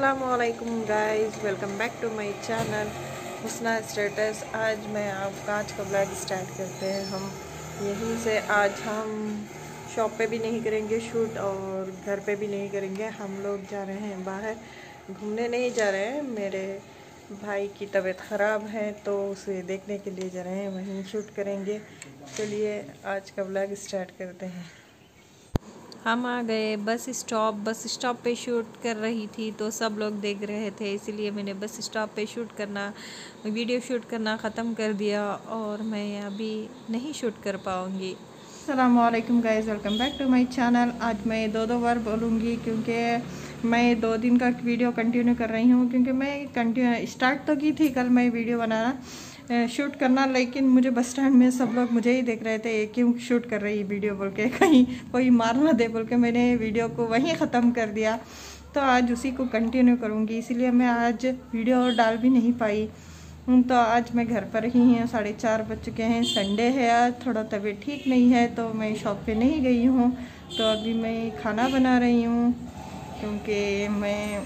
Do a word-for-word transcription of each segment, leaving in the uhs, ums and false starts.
अस्सलामुअलैकुम guys, welcome back to my channel Husna status. आज मैं आपका आज का ब्लॉग स्टार्ट करते हैं हम यहीं से। आज हम शॉप पे भी नहीं करेंगे शूट और घर पे भी नहीं करेंगे। हम लोग जा रहे हैं बाहर घूमने, नहीं जा रहे हैं, मेरे भाई की तबीयत ख़राब है तो उसे देखने के लिए जा रहे हैं, वहीं शूट करेंगे। चलिए आज का ब्लॉग स्टार्ट करते हैं। हम आ गए बस स्टॉप। बस स्टॉप पे शूट कर रही थी तो सब लोग देख रहे थे, इसीलिए मैंने बस स्टॉप पे शूट करना, वीडियो शूट करना ख़त्म कर दिया और मैं अभी नहीं शूट कर पाऊँगी। अस्सलामुअलैकुम guys, welcome back to my channel. आज मैं दो दो बार बोलूँगी क्योंकि मैं दो दिन का वीडियो कंटिन्यू कर रही हूँ, क्योंकि मैं कंटिन्यू स्टार्ट तो की थी कल मैं वीडियो बनाना शूट करना, लेकिन मुझे बस स्टैंड में सब लोग मुझे ही देख रहे थे क्यों शूट कर रही वीडियो बोल के, कहीं कोई मार ना दे बोल के मैंने वीडियो को वहीं ख़त्म कर दिया। तो आज उसी को कंटिन्यू करूँगी, इसीलिए मैं आज वीडियो डाल भी नहीं पाई। तो आज मैं घर पर ही हूँ, साढ़े चार बज चुके हैं, संडे है आज, थोड़ा तबीयत ठीक नहीं है तो मैं शॉप पे नहीं गई हूँ। तो अभी मैं खाना बना रही हूँ क्योंकि मैं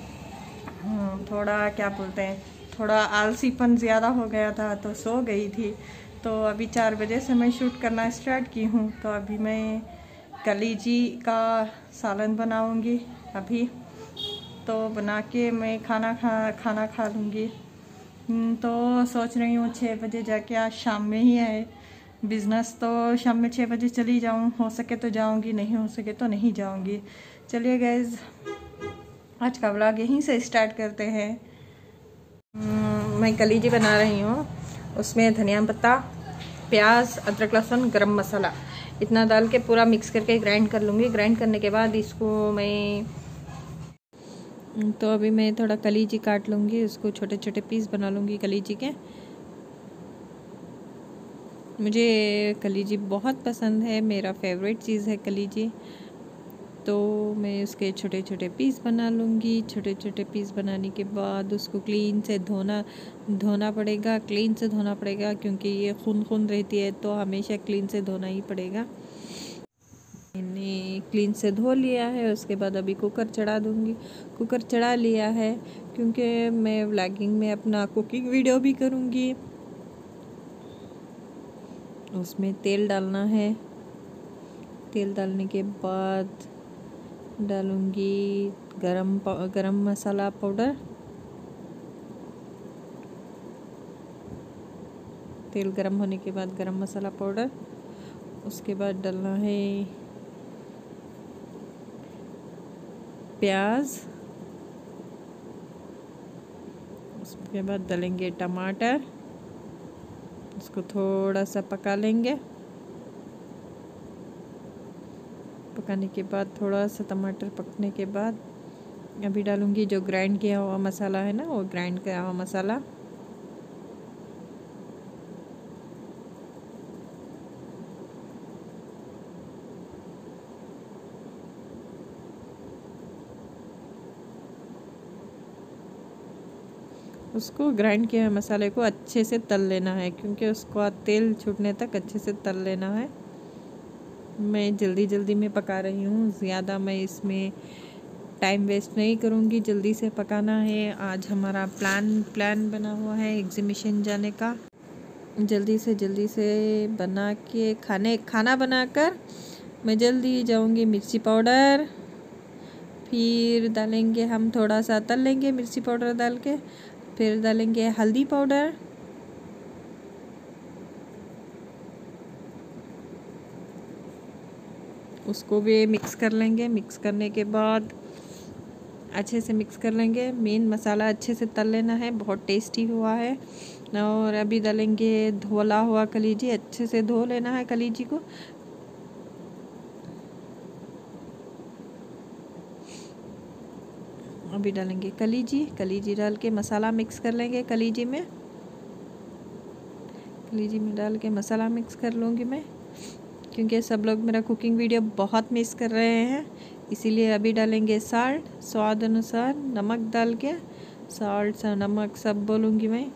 थोड़ा क्या बोलते हैं थोड़ा आलसीपन ज़्यादा हो गया था तो सो गई थी। तो अभी चार बजे से मैं शूट करना स्टार्ट की हूँ। तो अभी मैं कलीजी का सालन बनाऊँगी अभी, तो बना के मैं खाना खा खाना खा लूँगी। तो सोच रही हूँ छः बजे जाके, आज शाम में ही है बिज़नेस, तो शाम में छः बजे चली जाऊँ, हो सके तो जाऊँगी, नहीं हो सके तो नहीं जाऊँगी। चलिए गाइज़ आज का व्लॉग यहीं से स्टार्ट करते हैं। मैं कलीजी बना रही हूँ, उसमें धनिया पत्ता, प्याज, अदरक, लहसुन, गरम मसाला इतना डाल के पूरा मिक्स करके ग्राइंड कर लूँगी। ग्राइंड करने के बाद इसको मैं तो अभी मैं थोड़ा कलीजी काट लूँगी, उसको छोटे छोटे पीस बना लूँगी कलीजी के। मुझे कलीजी बहुत पसंद है, मेरा फेवरेट चीज़ है कलीजी। तो मैं उसके छोटे छोटे पीस बना लूँगी। छोटे छोटे पीस बनाने के बाद उसको क्लीन से धोना धोना पड़ेगा क्लीन से धोना पड़ेगा क्योंकि ये खून खून रहती है तो हमेशा क्लीन से धोना ही पड़ेगा। मैंने क्लीन से धो लिया है, उसके बाद अभी कुकर चढ़ा दूँगी। कुकर चढ़ा लिया है क्योंकि मैं व्लॉगिंग में अपना कुकिंग वीडियो भी करूँगी। उसमें तेल डालना है, तेल डालने के बाद डालूंगी गरम गरम मसाला पाउडर। तेल गरम होने के बाद गरम मसाला पाउडर, उसके बाद डालना है प्याज, उसके बाद डालेंगे टमाटर, उसको थोड़ा सा पका लेंगे। पकाने के बाद थोड़ा सा टमाटर पकने के बाद अभी डालूंगी जो ग्राइंड किया हुआ मसाला है ना, वो ग्राइंड किया हुआ मसाला। उसको ग्राइंड किया हुआ मसाले को अच्छे से तल लेना है क्योंकि उसको तेल छूटने तक अच्छे से तल लेना है। मैं जल्दी जल्दी में पका रही हूँ, ज़्यादा मैं इसमें टाइम वेस्ट नहीं करूँगी, जल्दी से पकाना है। आज हमारा प्लान प्लान बना हुआ है एग्जीबिशन जाने का। जल्दी से जल्दी से बना के खाने खाना बनाकर मैं जल्दी जाऊँगी। मिर्ची पाउडर, फिर डालेंगे हम थोड़ा सा तल लेंगे मिर्ची पाउडर डाल के, फिर डालेंगे हल्दी पाउडर, उसको भी मिक्स कर लेंगे। मिक्स करने के बाद अच्छे से मिक्स कर लेंगे। मेन मसाला अच्छे से तल लेना है, बहुत टेस्टी हुआ है। और अभी डालेंगे धोला हुआ कलीजी, अच्छे से धो लेना है कलीजी को। अभी डालेंगे कलीजी, कलीजी डाल के मसाला मिक्स कर लेंगे। कलीजी में कलीजी में डाल के मसाला मिक्स कर लूँगी मैं, क्योंकि सब लोग मेरा कुकिंग वीडियो बहुत मिस कर रहे हैं, इसीलिए अभी डालेंगे साल्ट, स्वाद अनुसार नमक डाल के, साल्ट सा नमक सब बोलूँगी मैं।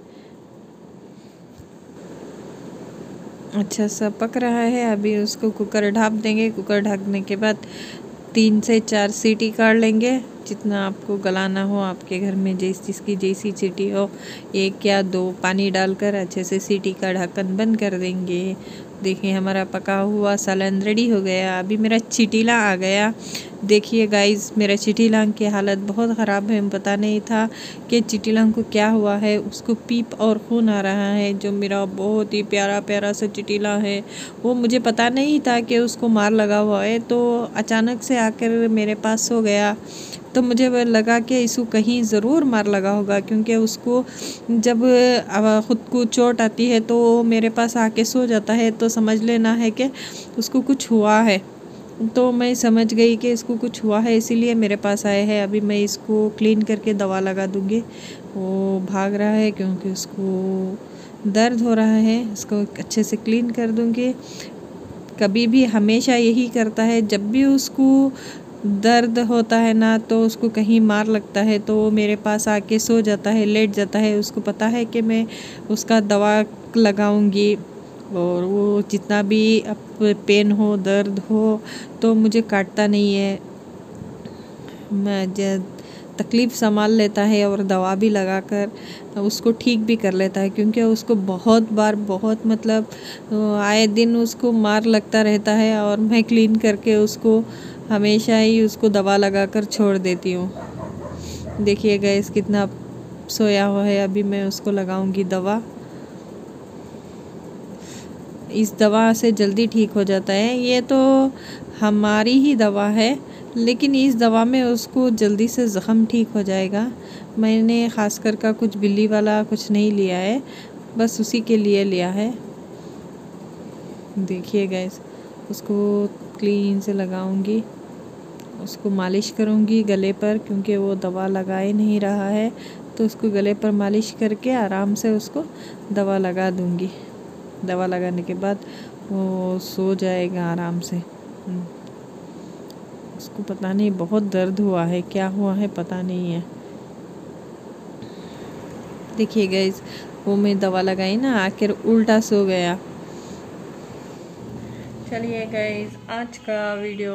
अच्छा सा पक रहा है, अभी उसको कुकर ढक देंगे। कुकर ढकने के बाद तीन से चार सीटी काट लेंगे, जितना आपको गलाना हो आपके घर में, जिस जिसकी जैसी सीटी हो, एक या दो पानी डालकर अच्छे से सीटी का ढक्कन बंद कर देंगे। देखिए हमारा पका हुआ सालन रेडी हो गया। अभी मेरा चिटीला आ गया। देखिए गाइस, मेरा चिटीलांग की हालत बहुत ख़राब है। पता नहीं था कि चिटीलांग को क्या हुआ है, उसको पीप और खून आ रहा है। जो मेरा बहुत ही प्यारा प्यारा सा चिटीला है, वो मुझे पता नहीं था कि उसको मार लगा हुआ है, तो अचानक से आकर मेरे पास सो गया। तो मुझे लगा कि इसको कहीं ज़रूर मार लगा होगा, क्योंकि उसको जब ख़ुद को चोट आती है तो मेरे पास आके सो जाता है, तो समझ लेना है कि उसको कुछ हुआ है। तो मैं समझ गई कि इसको कुछ हुआ है, इसीलिए मेरे पास आए हैं। अभी मैं इसको क्लीन करके दवा लगा दूँगी। वो भाग रहा है क्योंकि उसको दर्द हो रहा है, इसको अच्छे से क्लीन कर दूँगी। कभी भी हमेशा यही करता है, जब भी उसको दर्द होता है ना, तो उसको कहीं मार लगता है तो मेरे पास आके सो जाता है, लेट जाता है। उसको पता है कि मैं उसका दवा लगाऊंगी, और वो जितना भी पेन हो, दर्द हो, तो मुझे काटता नहीं है। मैं तकलीफ़ संभाल लेता है और दवा भी लगाकर उसको ठीक भी कर लेता है, क्योंकि उसको बहुत बार बहुत मतलब आए दिन उसको मार लगता रहता है, और मैं क्लीन करके उसको हमेशा ही उसको दवा लगाकर छोड़ देती हूँ। देखिए गाइस कितना सोया हुआ है। अभी मैं उसको लगाऊंगी दवा। इस दवा से जल्दी ठीक हो जाता है। ये तो हमारी ही दवा है, लेकिन इस दवा में उसको जल्दी से ज़ख़म ठीक हो जाएगा। मैंने ख़ास कर का कुछ बिल्ली वाला कुछ नहीं लिया है, बस उसी के लिए लिया है। देखिए गाइस, उसको क्लीन से लगाऊंगी, उसको मालिश करूंगी गले पर, क्योंकि वो दवा लगाए नहीं रहा है, तो उसको गले पर मालिश करके आराम से उसको दवा लगा दूंगी। दवा लगाने के बाद वो सो जाएगा आराम से। उसको पता नहीं बहुत दर्द हुआ है, क्या हुआ है पता नहीं है। देखिए गाइस, वो मैं दवा लगाई ना, आकर उल्टा सो गया। चलिए गाइस, आज का वीडियो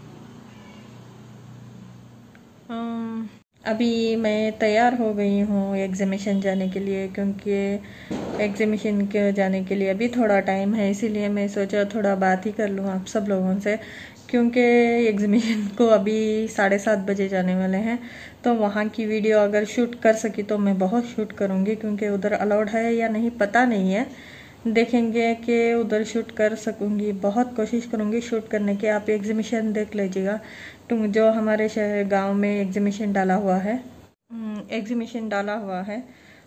अभी मैं तैयार हो गई हूँ एग्ज़िबिशन जाने के लिए, क्योंकि एग्ज़िबिशन के जाने के लिए अभी थोड़ा टाइम है, इसीलिए मैं सोचा थोड़ा बात ही कर लूँ आप सब लोगों से, क्योंकि एग्ज़िबिशन को अभी साढ़े सात बजे जाने वाले हैं। तो वहाँ की वीडियो अगर शूट कर सकी तो मैं बहुत शूट करूँगी, क्योंकि उधर अलाउड है या नहीं पता नहीं है, देखेंगे कि उधर शूट कर सकूँगी। बहुत कोशिश करूँगी शूट करने की। आप एग्ज़िबिशन देख लीजिएगा, तो जो हमारे शहर गांव में एग्ज़िबिशन डाला हुआ है, एग्ज़िबिशन डाला हुआ है।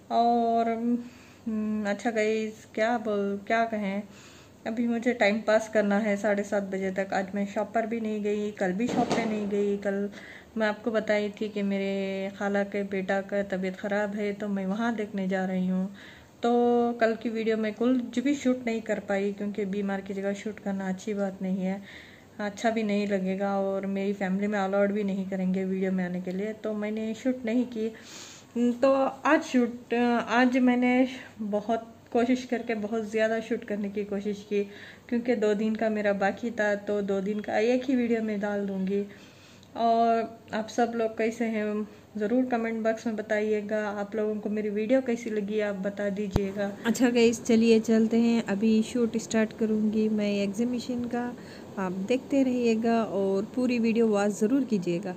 और अच्छा गाइस, क्या बोल क्या कहें, अभी मुझे टाइम पास करना है साढ़े सात बजे तक। आज मैं शॉप पर भी नहीं गई, कल भी शॉप पे नहीं गई। कल मैं आपको बताई थी कि मेरे खाला के बेटा का तबीयत ख़राब है, तो मैं वहाँ देखने जा रही हूँ। तो कल की वीडियो में कुछ भी शूट नहीं कर पाई, क्योंकि बीमार की जगह शूट करना अच्छी बात नहीं है, अच्छा भी नहीं लगेगा, और मेरी फैमिली में अलाउड भी नहीं करेंगे वीडियो में आने के लिए, तो मैंने शूट नहीं की। तो आज शूट आज मैंने बहुत कोशिश करके बहुत ज़्यादा शूट करने की कोशिश की, क्योंकि दो दिन का मेरा बाकी था, तो दो दिन का एक ही वीडियो में डाल दूँगी। और आप सब लोग कैसे हैं ज़रूर कमेंट बॉक्स में बताइएगा। आप लोगों को मेरी वीडियो कैसी लगी आप बता दीजिएगा। अच्छा गाइस, चलिए चलते हैं, अभी शूट स्टार्ट करूँगी मैं एग्ज़िबिशन का। आप देखते रहिएगा और पूरी वीडियो वॉच ज़रूर कीजिएगा।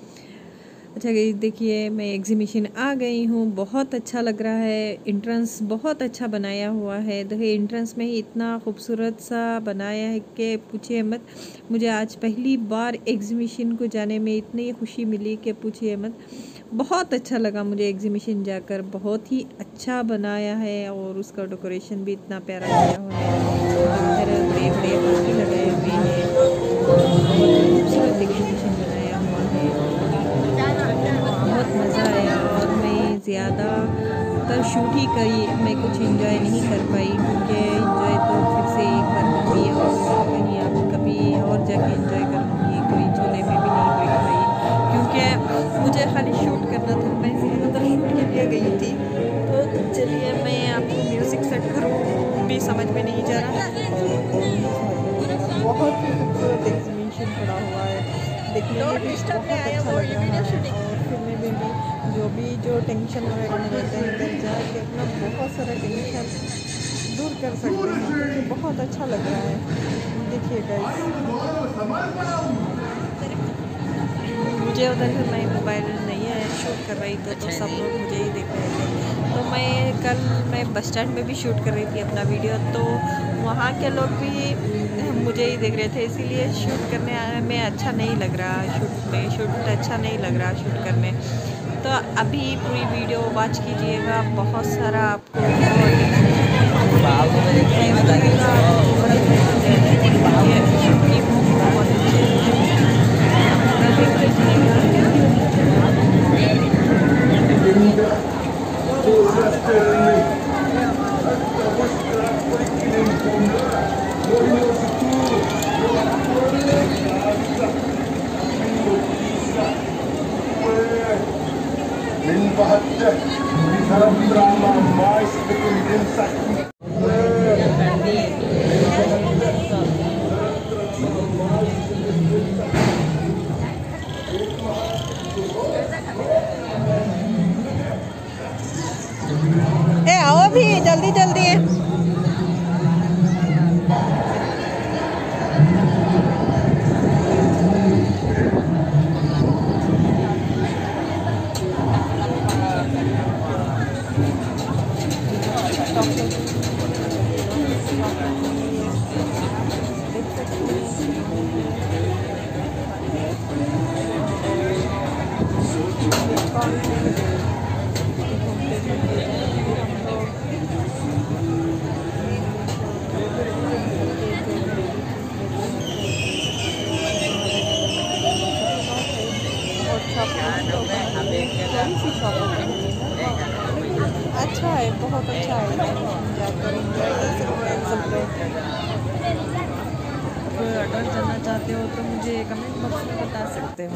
अच्छा गाइस, देखिए मैं एग्ज़िबिशन आ गई हूँ, बहुत अच्छा लग रहा है। एंट्रेंस बहुत अच्छा बनाया हुआ है। देखिए एंट्रेंस में ही इतना खूबसूरत सा बनाया है कि पूछिए मत। मुझे आज पहली बार एग्ज़िबिशन को जाने में इतनी खुशी मिली कि पूछिए मत। बहुत अच्छा लगा मुझे एग्ज़िबिशन जाकर, बहुत ही अच्छा बनाया है, और उसका डेकोरेशन भी इतना प्यारा किया हुआ है। इधर बड़े बड़े हाथी लगाए हुए हैं, बहुत खूबसूरत एग्ज़िबिशन बनाया हुआ है, बहुत मज़ा आया। और मैं ज़्यादा तर शूट ही करी, मैं कुछ एंजॉय नहीं कर पाई, क्योंकि एंजॉय तो फिर से एक बार करूँगी और कहीं अब कभी और जाके एंजॉय करूँगी। कोई झूले में भी नहीं बैठ पाई, क्योंकि मुझे खाली शूट करना था, मैं ज़्यादातर शूट के लिए गई थी। तो चलिए मैं आपको म्यूज़िक सेट करूँ भी समझ में नहीं जा रहा। बहुत ही खूबसूरत एग्ज़िबिशन पड़ा हुआ है। देखने में भी बहुत अच्छा लग रहा है। और फिरने में भी जो भी जो टेंशन वगैरह में रहते हैं घर जाके अपना बहुत सारा टेंशन दूर कर सकते हैं, क्योंकि बहुत अच्छा लग रहा है। देखिए गाइस, मुझे उधर से मैं मोबाइल नहीं है शूट कर रही थी, तो सब लोग मुझे ही देख रहे थे। तो मैं कल मैं बस स्टैंड में भी शूट कर रही थी अपना वीडियो, तो वहाँ के लोग भी मुझे ही देख रहे थे, इसीलिए शूट करने में अच्छा नहीं लग रहा, शूट में शूट अच्छा नहीं लग रहा शूट करने। तो अभी पूरी वीडियो वॉच कीजिएगा, बहुत सारा आपको ए आओ भी जल्दी जल्दी। अच्छा है, बहुत अच्छा है, जाकर एंजॉय कर सकते हैं सब लोग। कोई ऑर्डर करना चाहते हो तो मुझे कमेंट बॉक्स में बता सकते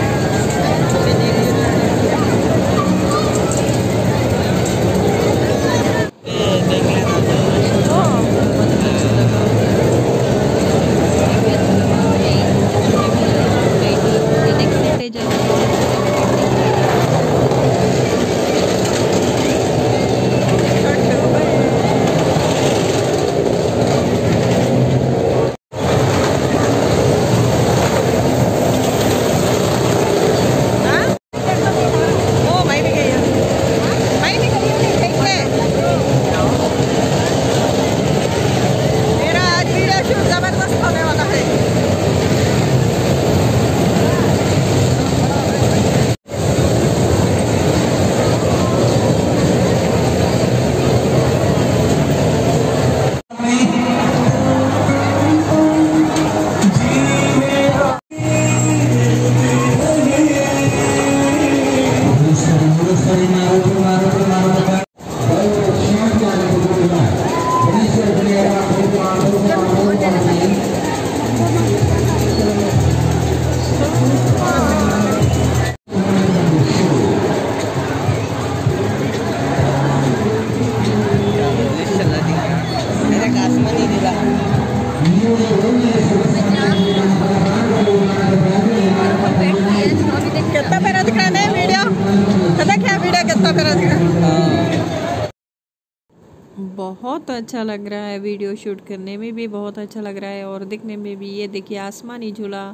कितना प्यारा दिख रहा है वीडियो, पता क्या वीडियो कितना प्यारा दिख रहा है। बहुत अच्छा लग रहा है, वीडियो शूट करने में भी बहुत अच्छा लग रहा है और दिखने में भी। ये देखिए आसमानी झूला,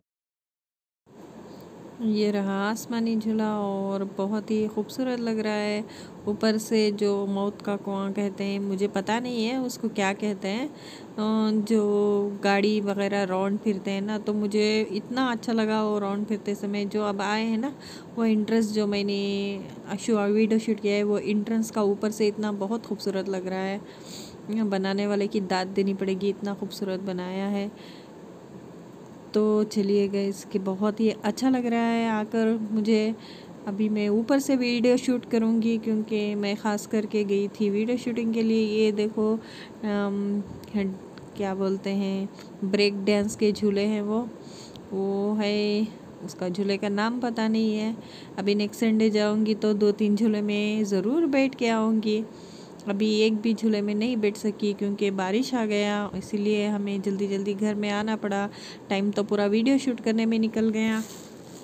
ये रहा आसमानी झूला और बहुत ही खूबसूरत लग रहा है। ऊपर से जो मौत का कुआं कहते हैं, मुझे पता नहीं है उसको क्या कहते हैं, जो गाड़ी वगैरह राउंड फिरते हैं ना, तो मुझे इतना अच्छा लगा वो राउंड फिरते समय। जो अब आए हैं ना वो इंट्रेंस जो मैंने शू वीडियो शूट किया है, वो इंट्रेंस का ऊपर से इतना बहुत खूबसूरत लग रहा है। बनाने वाले की दाद देनी पड़ेगी, इतना खूबसूरत बनाया है। तो चलिए गाइस कि बहुत ही अच्छा लग रहा है आकर मुझे। अभी मैं ऊपर से वीडियो शूट करूँगी क्योंकि मैं ख़ास करके गई थी वीडियो शूटिंग के लिए। ये देखो आम, क्या बोलते हैं, ब्रेक डांस के झूले हैं, वो वो है, उसका झूले का नाम पता नहीं है। अभी नेक्स्ट संडे जाऊँगी तो दो तीन झूले में ज़रूर बैठ के आऊँगी। अभी एक भी झूले में नहीं बैठ सकी क्योंकि बारिश आ गया, इसीलिए हमें जल्दी जल्दी घर में आना पड़ा। टाइम तो पूरा वीडियो शूट करने में निकल गया।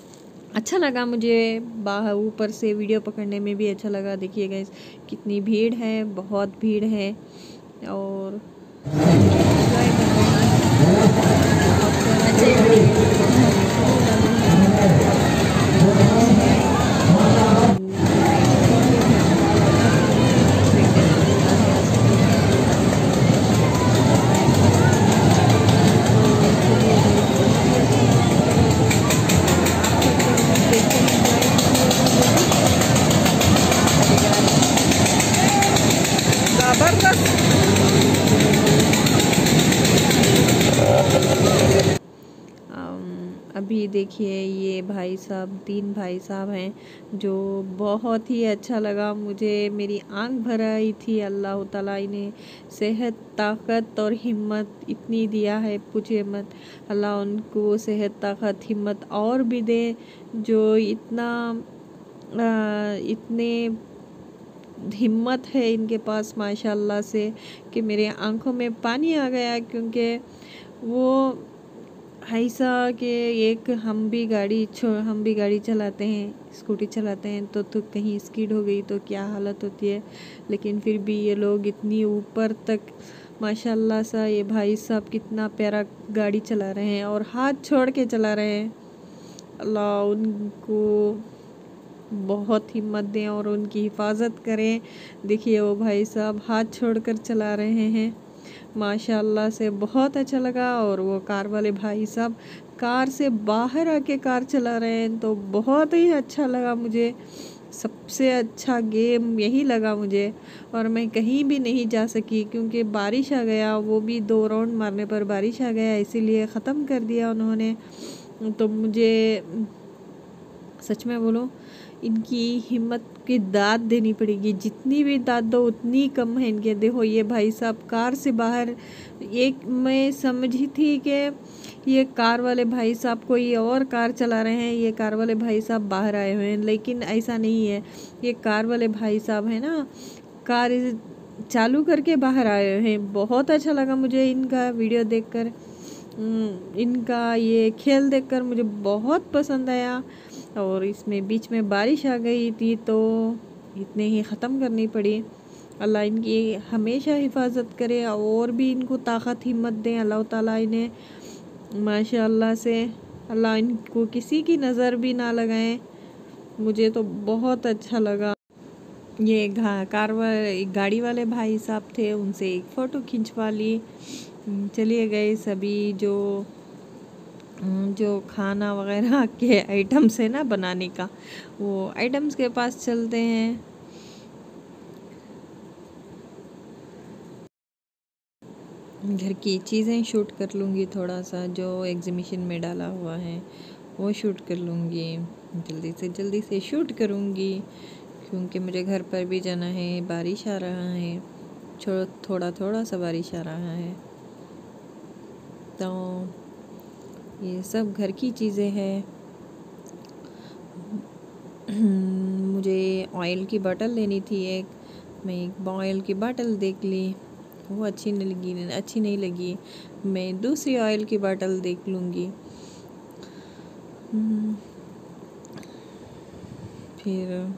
अच्छा लगा मुझे, बाहर ऊपर से वीडियो पकड़ने में भी अच्छा लगा। देखिए गाइस कितनी भीड़ है, बहुत भीड़ है और एंजॉय कर रहे अभी देखिए ये भाई साहब, तीन भाई साहब हैं जो बहुत ही अच्छा लगा मुझे, मेरी आंख भर आई थी। अल्लाह ताला इन्हें सेहत, ताकत और हिम्मत इतनी दिया है पूछिए मत। अल्लाह उनको सेहत, ताकत, हिम्मत और भी दे, जो इतना आ, इतने हिम्मत है इनके पास माशाल्लाह से कि मेरे आंखों में पानी आ गया। क्योंकि वो ऐसा कि एक हम भी गाड़ी छो हम भी गाड़ी चलाते हैं, स्कूटी चलाते हैं तो तो कहीं स्किड हो गई तो क्या हालत होती है, लेकिन फिर भी ये लोग इतनी ऊपर तक माशाल्लाह सा, ये भाई साहब कितना प्यारा गाड़ी चला रहे हैं और हाथ छोड़ के चला रहे हैं। अल्लाह उनको बहुत हिम्मत दें और उनकी हिफाजत करें। देखिए वो भाई साहब हाथ छोड़कर चला रहे हैं माशाल्लाह से, बहुत अच्छा लगा। और वो कार वाले भाई साहब कार से बाहर आके कार चला रहे हैं तो बहुत ही अच्छा लगा मुझे। सबसे अच्छा गेम यही लगा मुझे। और मैं कहीं भी नहीं जा सकी क्योंकि बारिश आ गया, वो भी दो राउंड मारने पर बारिश आ गया, इसीलिए ख़त्म कर दिया उन्होंने। तो मुझे सच में बोलो, इनकी हिम्मत की दाद देनी पड़ेगी, जितनी भी दाद दो उतनी कम है इनके। देखो ये भाई साहब कार से बाहर, एक मैं समझी थी कि ये कार वाले भाई साहब कोई और कार चला रहे हैं, ये कार वाले भाई साहब बाहर आए हुए हैं, लेकिन ऐसा नहीं है। ये कार वाले भाई साहब है ना, कार चालू करके बाहर आए हुए हैं। बहुत अच्छा लगा मुझे इनका वीडियो देखकर, इनका ये खेल देखकर मुझे बहुत पसंद आया। और इसमें बीच में बारिश आ गई थी तो इतने ही ख़त्म करनी पड़ी। अल्लाह इनकी हमेशा हिफाजत करे और भी इनको ताकत हिम्मत दें अल्लाह ताला इन्हें माशाअल्लाह से। अल्लाह इनको किसी की नज़र भी ना लगाएं। मुझे तो बहुत अच्छा लगा। ये कार वाले गाड़ी वाले भाई साहब थे, उनसे एक फ़ोटो खिंचवा ली। चलिए गए सभी जो जो खाना वगैरह के आइटम्स है ना बनाने का, वो आइटम्स के पास चलते हैं। घर की चीज़ें शूट कर लूँगी, थोड़ा सा जो एग्जीबिशन में डाला हुआ है वो शूट कर लूँगी, जल्दी से जल्दी से शूट करूँगी क्योंकि मुझे घर पर भी जाना है। बारिश आ रहा है, थोड़ा थोड़ा सा बारिश आ रहा है, तो ये सब घर की चीज़ें हैं। मुझे ऑयल की बोतल लेनी थी एक, मैं एक ऑयल की बोतल देख ली, वो अच्छी नहीं लगी अच्छी नहीं लगी मैं दूसरी ऑयल की बोतल देख लूँगी। फिर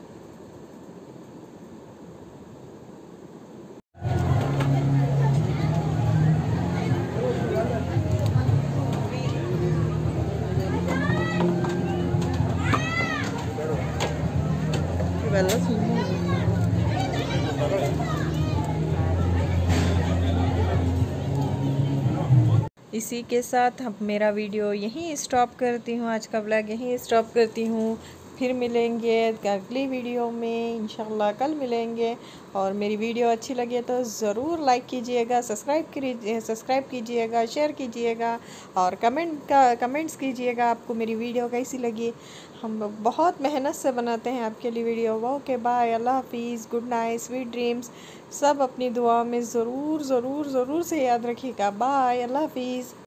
इसी के साथ अब मेरा वीडियो यहीं स्टॉप करती हूँ, आज का व्लॉग यहीं स्टॉप करती हूँ। फिर मिलेंगे अगली वीडियो में इंशाल्लाह, कल मिलेंगे। और मेरी वीडियो अच्छी लगे तो ज़रूर लाइक कीजिएगा, सब्सक्राइब कीजिए सब्सक्राइब कीजिएगा, शेयर कीजिएगा और कमेंट का कमेंट्स कीजिएगा आपको मेरी वीडियो कैसी लगी। हम बहुत मेहनत से बनाते हैं आपके लिए वीडियो। ओके बाय, अल्लाह हाफिज़, गुड नाइट, स्वीट ड्रीम्स। सब अपनी दुआ में ज़रूर ज़रूर ज़रूर से याद रखिएगा। बाय, अल्लाह हाफिज़।